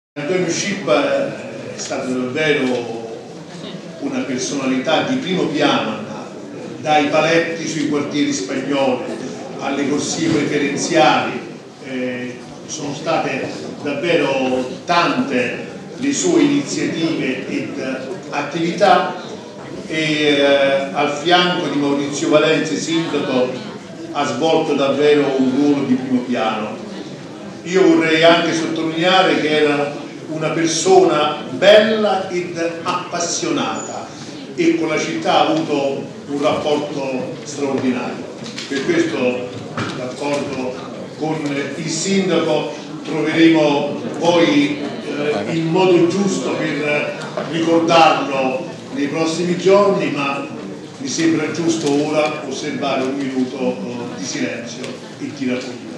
Antonio Scippa è stato davvero una personalità di primo piano a Napoli, dai paletti sui quartieri spagnoli alle corsie preferenziali. Sono state davvero tante le sue iniziative ed attività e al fianco di Maurizio Valenzi, sindaco, ha svolto davvero un ruolo di primo piano. Io vorrei anche sottolineare che era una persona bella ed appassionata e con la città ha avuto un rapporto straordinario. Per questo, d'accordo con il sindaco, troveremo poi il modo giusto per ricordarlo nei prossimi giorni, ma mi sembra giusto ora osservare un minuto di silenzio e di raccoglimento.